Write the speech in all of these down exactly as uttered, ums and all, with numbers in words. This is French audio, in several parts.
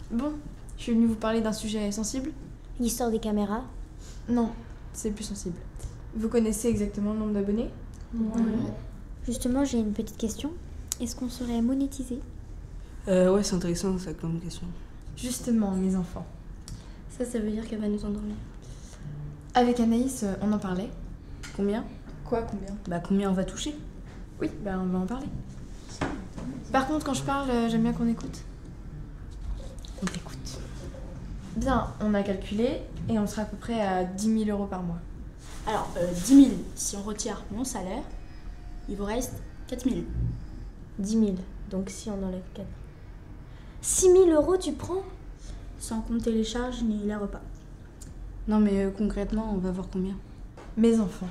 Bon, je suis venue vous parler d'un sujet sensible. L'histoire des caméras. Non, c'est plus sensible. Vous connaissez exactement le nombre d'abonnés? Ouais. Justement, j'ai une petite question. Est-ce qu'on serait monétisé? Euh, ouais, c'est intéressant ça comme question. Justement, mes enfants. Ça, ça veut dire qu'elle va nous endormir. Avec Anaïs, euh, on en parlait. Combien? Quoi, combien? Bah combien on va toucher? Oui, bah on va en parler. Par contre, quand je parle, euh, j'aime bien qu'on écoute. On t'écoute. Bien, on a calculé et on sera à peu près à dix mille euros par mois. Alors, euh, dix mille, si on retire mon salaire, il vous reste quatre mille. dix mille. Donc si on enlève quatre. six mille euros, tu prends? Sans compter les charges ni les repas. Non mais euh, concrètement, on va voir combien? Mes enfants.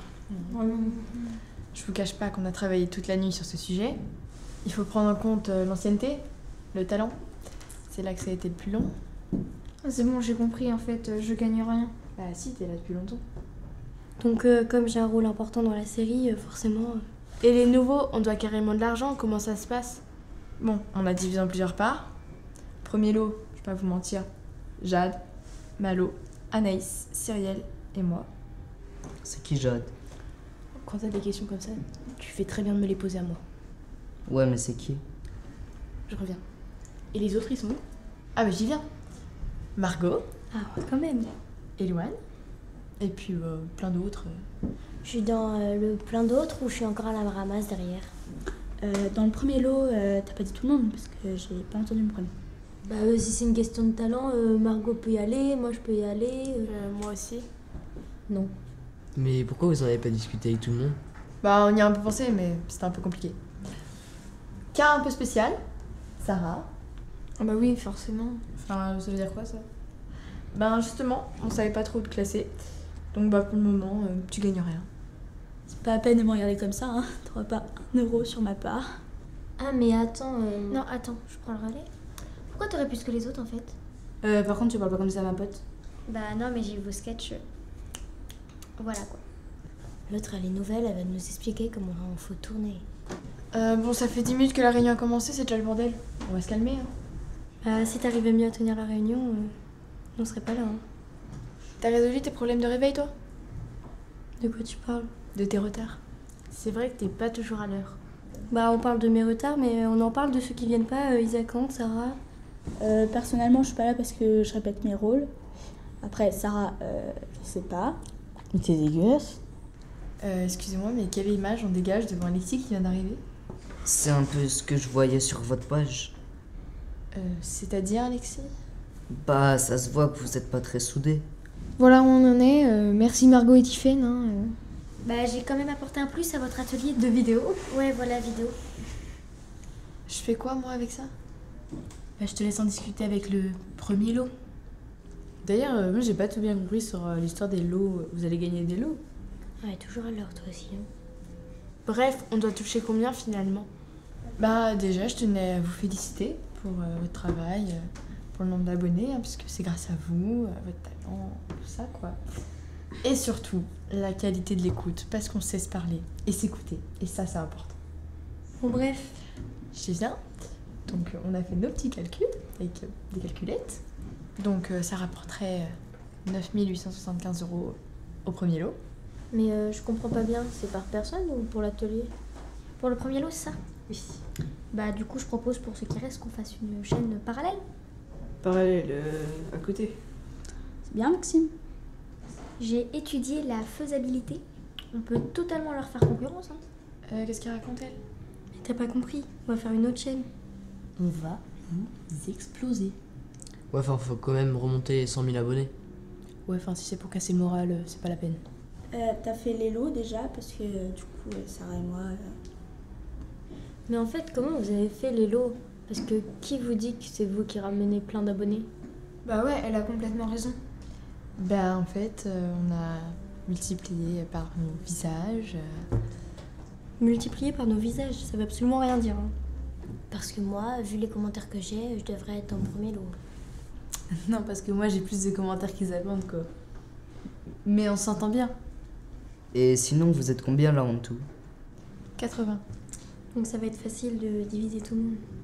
Je vous cache pas qu'on a travaillé toute la nuit sur ce sujet. Il faut prendre en compte euh, l'ancienneté, le talent. C'est là que ça a été le plus long. Ah, c'est bon, j'ai compris, en fait, euh, je gagne rien. Bah si, t'es là depuis longtemps. Donc euh, comme j'ai un rôle important dans la série, euh, forcément... euh, Et les nouveaux, on doit carrément de l'argent, comment ça se passe? Bon, on a divisé en plusieurs parts. Premier lot, je vais pas vous mentir, Jade, Malo, Anaïs, Cyrielle et moi. C'est qui Jade? Quand t'as des questions comme ça, tu fais très bien de me les poser à moi. Ouais, mais c'est qui? Je reviens. Et les autres, ils sont où? Ah bah j'y viens. Margot, Ah, quand même. Elouane, et puis euh, plein d'autres. Je suis dans euh, le plein d'autres ou je suis encore à la ramasse derrière? Euh, dans le premier lot, euh, t'as pas dit tout le monde parce que j'ai pas entendu le premier. Bah euh, si c'est une question de talent, euh, Margot peut y aller, moi je peux y aller. euh, Euh, moi aussi. Non. Mais pourquoi vous en avez pas discuté avec tout le monde? Bah on y a un peu pensé, mais c'était un peu compliqué. Cas un peu spécial, Sarah. Ah bah oui, forcément. Enfin, ça veut dire quoi ça? Ben justement, on savait pas trop où te classer. Donc bah pour le moment, euh, tu gagnes rien. C'est pas à peine de me regarder comme ça, hein. T'auras pas un euro sur ma part. Ah mais attends... euh, Non, attends, je prends le relais. Pourquoi t'aurais plus que les autres, en fait? Euh, par contre, tu parles pas comme ça à ma pote. Bah non, mais j'ai vu vos sketchs. Voilà, quoi. L'autre elle est nouvelle, elle va nous expliquer comment il faut tourner. Euh, bon, ça fait dix minutes que la réunion a commencé, c'est déjà le bordel. On va se calmer. Hein. Bah si t'arrivais mieux à tenir la réunion, euh, on serait pas là. Hein. T'as résolu tes problèmes de réveil, toi? De quoi tu parles? De tes retards? C'est vrai que t'es pas toujours à l'heure. Bah on parle de mes retards, mais on en parle de ceux qui viennent pas, euh, Isaac, Ant, Sarah. Euh, personnellement, je suis pas là parce que je répète mes rôles. Après, Sarah, euh, je sais pas. Mais t'es dégueulasse. Euh, excusez-moi, mais quelle image on dégage devant Alexis qui vient d'arriver? C'est un peu ce que je voyais sur votre page. Euh, c'est-à-dire, Alexis? Bah, ça se voit que vous êtes pas très soudés. Voilà où on en est. euh, merci Margot et Tiffaine. Hein, euh. Bah j'ai quand même apporté un plus à votre atelier de vidéo. Ouais, voilà, vidéo. Je fais quoi, moi, avec ça? Bah, je te laisse en discuter avec le premier lot. D'ailleurs, euh, moi j'ai pas tout bien compris sur euh, l'histoire des lots. Vous allez gagner des lots. Ouais, toujours à l'heure, toi aussi. Hein. Bref, on doit toucher combien finalement? Bah déjà, je tenais à vous féliciter pour euh, votre travail, euh, pour le nombre d'abonnés, hein, parce que c'est grâce à vous, à votre talent, tout ça, quoi. Et surtout, la qualité de l'écoute, parce qu'on sait se parler et s'écouter. Et ça, c'est important. Bon bref, Je viens. Donc, euh, on a fait nos petits calculs avec euh, des calculettes. Donc, euh, ça rapporterait euh, neuf mille huit cent soixante-quinze euros au premier lot. mais euh, je comprends pas bien, c'est par personne ou pour l'atelier? Pour le premier lot, c'est ça? Oui. Bah du coup, je propose pour ceux qui restent qu'on fasse une chaîne parallèle. Parallèle, euh, à côté. C'est bien, Maxime. J'ai étudié la faisabilité. On peut totalement leur faire concurrence. Hein. Euh, Qu'est-ce qu'il raconte, elle? Mais t'as pas compris, on va faire une autre chaîne. On va vous exploser. Ouais, enfin, faut quand même remonter cent mille abonnés. Ouais, enfin, si c'est pour casser le moral, euh, c'est pas la peine. Euh, t'as fait les lots déjà parce que euh, du coup, euh, Sarah et moi. euh, Mais en fait, comment vous avez fait les lots? Parce que qui vous dit que c'est vous qui ramenez plein d'abonnés? Bah ouais, elle a complètement raison. Ben, en fait, euh, on a multiplié par nos visages. euh, Multiplié par nos visages, ça veut absolument rien dire. Hein. Parce que moi, vu les commentaires que j'ai, je devrais être en premier lot. Non, parce que moi j'ai plus de commentaires qu'ils attendent quoi. Mais on s'entend bien. Et sinon, vous êtes combien là en tout? quatre-vingts. Donc ça va être facile de diviser tout le monde.